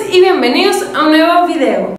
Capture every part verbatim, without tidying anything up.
y bienvenidos a un nuevo video.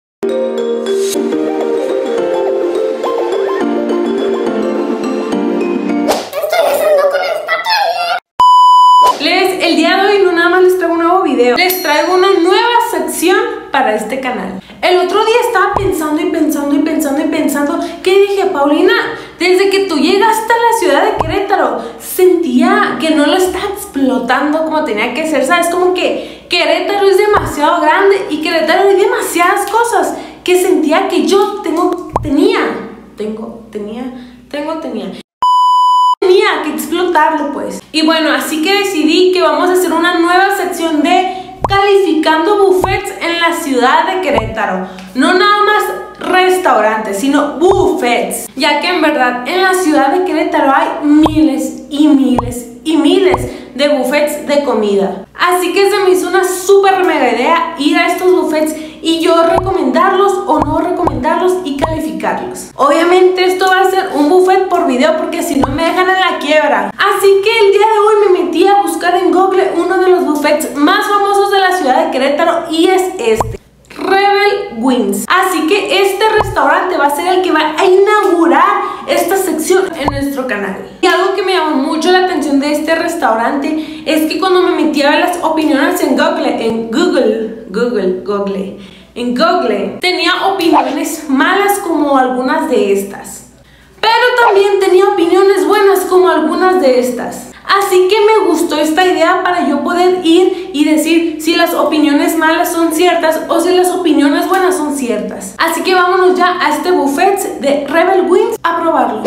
Les, el día de hoy no nada más les traigo un nuevo video, les traigo una nueva sección para este canal. El otro día estaba pensando y pensando y pensando y pensando que dije, Paulina, desde que tú llegaste a la ciudad de Querétaro, sentía que no lo estaba explotando como tenía que ser, ¿sabes? Como que Querétaro es demasiado grande y Querétaro hay demasiadas cosas que sentía que yo tengo, tenía, tengo, tenía, tengo, tenía. Tenía que explotarlo, pues. Y bueno, así que decidí que vamos a hacer una nueva sección de calificando buffets en la ciudad de Querétaro. No nada más restaurantes, sino buffets, ya que en verdad en la ciudad de Querétaro hay miles y miles y miles de buffets de comida. Así que se me hizo una súper mega idea ir a estos buffets y yo recomendarlos o no recomendarlos y calificarlos. Obviamente esto va a ser un buffet por video porque si no me dejan en la quiebra. Así que el día de hoy me metí a buscar en Google uno de los buffets más famosos de la ciudad de Querétaro y es este, Rebel Wings. Así que este restaurante va a ser el que va a inaugurar esta sección en nuestro canal. Y algo que me llamó mucho la atención de este restaurante es que cuando me metí a ver las opiniones en Google, en Google, Google, Google, en Google, tenía opiniones malas como algunas de estas, pero también tenía opiniones buenas como algunas de estas. Así que me gustó esta idea para yo poder ir y decir si las opiniones malas son ciertas o si las opiniones buenas son ciertas. Así que vámonos ya a este buffet de Rebel Wings a probarlo.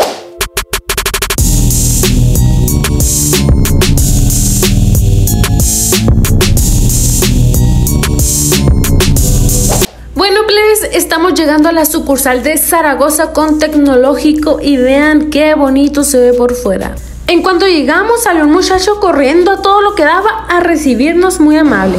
Bueno, pues estamos llegando a la sucursal de Zaragoza con Tecnológico y vean qué bonito se ve por fuera. En cuanto llegamos, salió un muchacho corriendo a todo lo que daba a recibirnos, muy amable.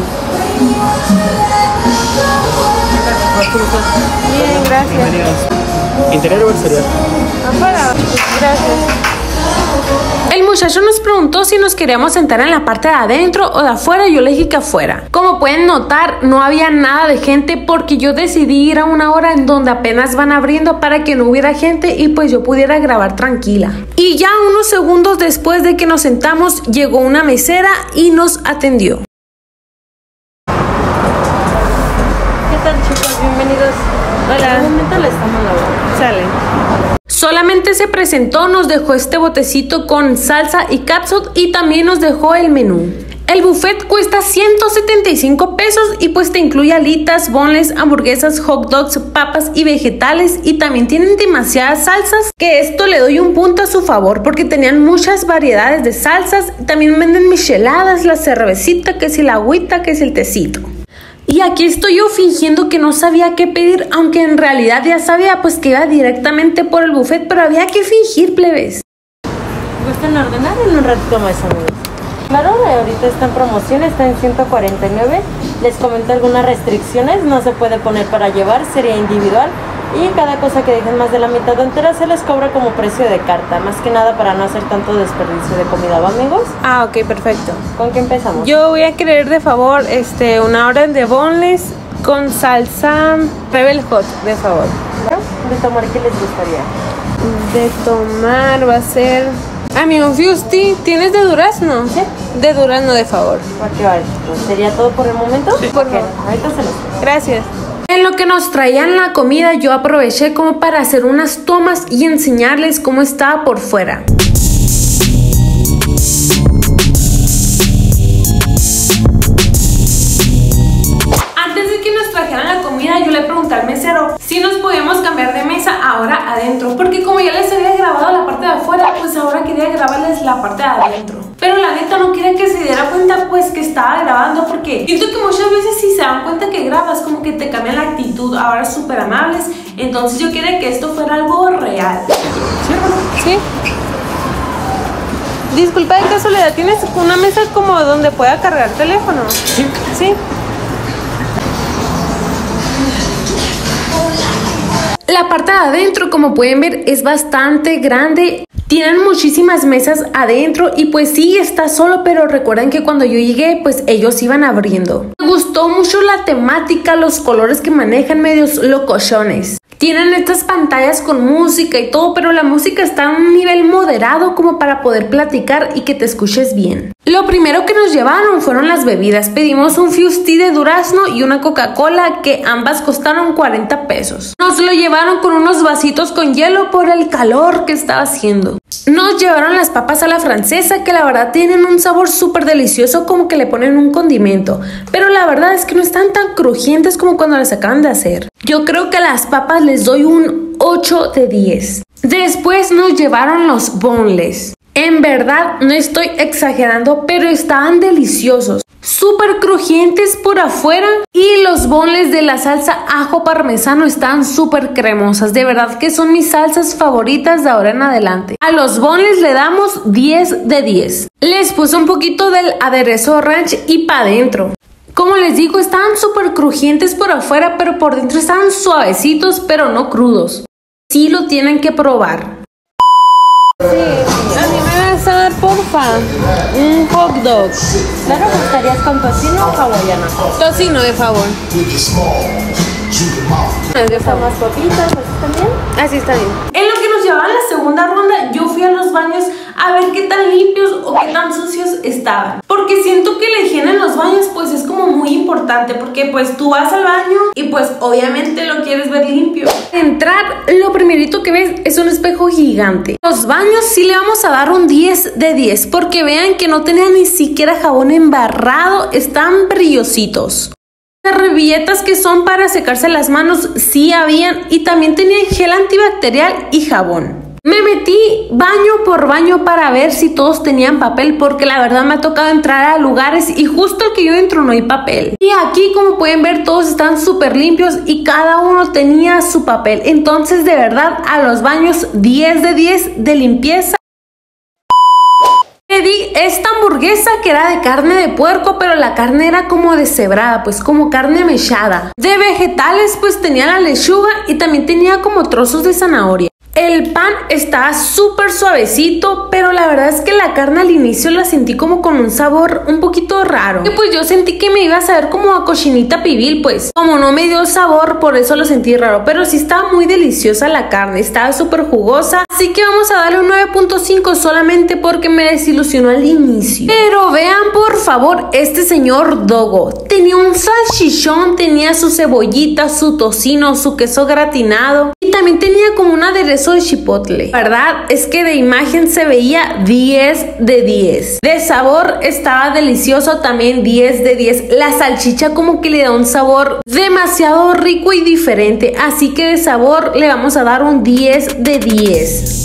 Bien, gracias. ¿Interior o exterior? Afuera, gracias. El muchacho nos preguntó si nos queríamos sentar en la parte de adentro o de afuera. Yo le dije que afuera. Como pueden notar, no había nada de gente porque yo decidí ir a una hora en donde apenas van abriendo para que no hubiera gente y pues yo pudiera grabar tranquila. Y ya unos segundos después de que nos sentamos, llegó una mesera y nos atendió. ¿Qué tal, chicos? Bienvenidos. Hola. Un momento le estamos lavando. Sale. Solamente se presentó, nos dejó este botecito con salsa y catsup y también nos dejó el menú. El buffet cuesta ciento setenta y cinco pesos y pues te incluye alitas, boneless, hamburguesas, hot dogs, papas y vegetales y también tienen demasiadas salsas, que esto le doy un punto a su favor porque tenían muchas variedades de salsas. También venden micheladas, la cervecita, que si la agüita, que si el tecito. Y aquí estoy yo fingiendo que no sabía qué pedir, aunque en realidad ya sabía pues que iba directamente por el buffet, pero había que fingir, plebes. ¿Gustan ordenar en un ratito más, amigos? Claro, ahorita está en promoción, está en ciento cuarenta y nueve. Les comento algunas restricciones, no se puede poner para llevar, sería individual. Y cada cosa que dejen más de la mitad entera se les cobra como precio de carta. Más que nada para no hacer tanto desperdicio de comida, ¿va, amigos? Ah, ok, perfecto. ¿Con qué empezamos? Yo voy a querer de favor este, una orden de boneless con salsa Rebel Hot, de favor. ¿De tomar qué les gustaría? De tomar va a ser... Amigo Fusti, ¿tienes de durazno? Sí. De durazno, de favor. ¿Para qué va? ¿Sería todo por el momento? Sí. Por favor. favor. Ahorita se los... Gracias. En lo que nos traían la comida, yo aproveché como para hacer unas tomas y enseñarles cómo estaba por fuera. Antes de que nos trajeran la comida, yo le pregunté al mesero si nos podíamos cambiar de mesa ahora adentro, porque como ya les había grabado la parte de afuera, pues ahora quería grabarles la parte de adentro. Pero la neta no quería que se diera cuenta pues que estaba grabando, porque siento que muchas veces si se dan cuenta que grabas como que te cambian la actitud, ahora súper amables. Entonces yo quería que esto fuera algo real. ¿Sí? Disculpa, de casualidad, ¿tienes una mesa como donde pueda cargar teléfono? Sí. ¿Sí? La parte de adentro, como pueden ver, es bastante grande. Tienen muchísimas mesas adentro y pues sí, está solo, pero recuerden que cuando yo llegué, pues ellos iban abriendo. Me gustó mucho la temática, los colores que manejan, medios locochones. Tienen estas pantallas con música y todo, pero la música está a un nivel moderado como para poder platicar y que te escuches bien. Lo primero que nos llevaron fueron las bebidas. Pedimos un Fuse Tea de durazno y una Coca-Cola, que ambas costaron cuarenta pesos. Nos lo llevaron con unos vasitos con hielo por el calor que estaba haciendo. Nos llevaron las papas a la francesa, que la verdad tienen un sabor súper delicioso, como que le ponen un condimento, pero la verdad es que no están tan crujientes como cuando las acaban de hacer. Yo creo que a las papas les doy un ocho de diez. Después nos llevaron los boneless. En verdad, no estoy exagerando, pero estaban deliciosos. Súper crujientes por afuera y los boneless de la salsa ajo parmesano están súper cremosas. De verdad que son mis salsas favoritas de ahora en adelante. A los boneless le damos diez de diez. Les puse un poquito del aderezo ranch y pa' dentro. Como les digo, estaban súper crujientes por afuera, pero por dentro estaban suavecitos, pero no crudos. Sí lo tienen que probar. Sí, a mí me vas a dar, porfa, un hot dog. Claro, ¿gustarías con tocino o hawaiana? Tocino, de favor. ¿De favor? ¿Más papitas? ¿Así también? Así está bien. En lo que nos llevaba la segunda ronda, yo fui a los baños a ver qué tan limpios o qué tan sucios estaban. Porque siento que la higiene en los baños pues es como muy importante, porque pues tú vas al baño y pues obviamente lo quieres ver limpio. Al entrar, lo primerito que ves es un espejo gigante. Los baños sí le vamos a dar un diez de diez, porque vean que no tenía ni siquiera jabón embarrado, están brillositos. Las servilletas que son para secarse las manos sí habían, y también tenían gel antibacterial y jabón. Me metí baño por baño para ver si todos tenían papel, porque la verdad me ha tocado entrar a lugares y justo el que yo entro no hay papel. Y aquí, como pueden ver, todos están súper limpios y cada uno tenía su papel. Entonces, de verdad, a los baños diez de diez de limpieza. Pedí esta hamburguesa que era de carne de puerco, pero la carne era como deshebrada, pues como carne mechada. De vegetales, pues tenía la lechuga y también tenía como trozos de zanahoria. El pan estaba súper suavecito, pero la verdad es que la carne al inicio la sentí como con un sabor un poquito raro. Y pues yo sentí que me iba a saber como a cochinita pibil, pues como no me dio sabor, por eso lo sentí raro. Pero sí estaba muy deliciosa la carne, estaba súper jugosa. Así que vamos a darle un nueve punto cinco solamente porque me desilusionó al inicio. Pero vean por favor este señor Dogo. Tenía un salchichón, tenía su cebollita, su tocino, su queso gratinado y también tenía como un aderezo de chipotle. La verdad es que de imagen se veía diez de diez. De sabor estaba delicioso, también diez de diez. La salchicha como que le da un sabor demasiado rico y diferente, así que de sabor le vamos a dar un diez de diez.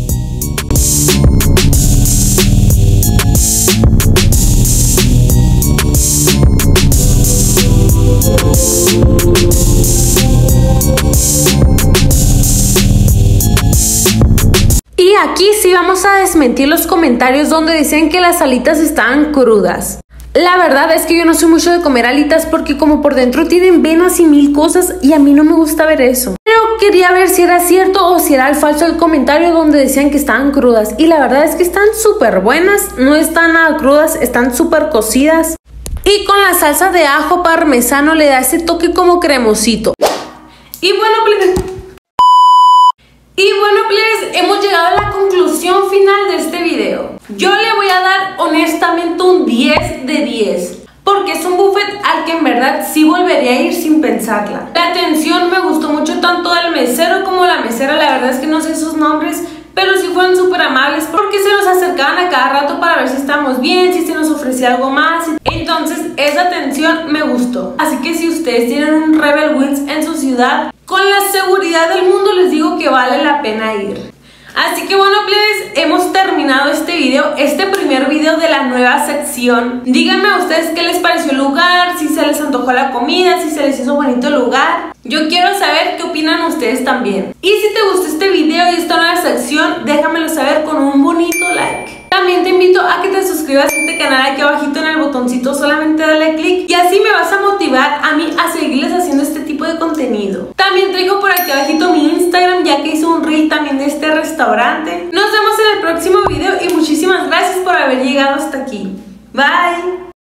Y aquí sí vamos a desmentir los comentarios donde dicen que las alitas estaban crudas. La verdad es que yo no soy mucho de comer alitas porque como por dentro tienen venas y mil cosas y a mí no me gusta ver eso. Pero quería ver si era cierto o si era el falso el comentario donde decían que estaban crudas. Y la verdad es que están súper buenas, no están nada crudas, están súper cocidas. Y con la salsa de ajo parmesano le da ese toque como cremosito. Y bueno, pues... Y bueno, pues hemos llegado a la conclusión final de este video. Yo le voy a dar honestamente un diez de diez, porque es un buffet al que en verdad sí volvería a ir sin pensarla. La atención me gustó mucho, tanto del mesero como la mesera. La verdad es que no sé sus nombres, pero sí fueron súper amables porque se nos acercaban a cada rato para ver si estábamos bien, si se nos ofrecía algo más. Entonces esa atención me gustó. Así que si ustedes tienen un Rebel Wings en su ciudad, con la seguridad del mundo les digo que vale la pena ir. Así que bueno, plebes, hemos terminado este video, este primer video de la nueva sección. Díganme a ustedes qué les pareció el lugar, si se les antojó la comida, si se les hizo bonito el lugar. Yo quiero saber qué opinan ustedes también. Y si te gustó este video y esta nueva sección, déjamelo saber con un bonito like. También te invito a que te suscribas a este canal aquí abajito en el botoncito, solamente dale click y así me vas a motivar a mí a seguirles haciendo este tipo de contenido. También traigo por aquí abajito mi Instagram, ya que hice un reel también de este restaurante. Nos vemos en el próximo video y muchísimas gracias por haber llegado hasta aquí. Bye.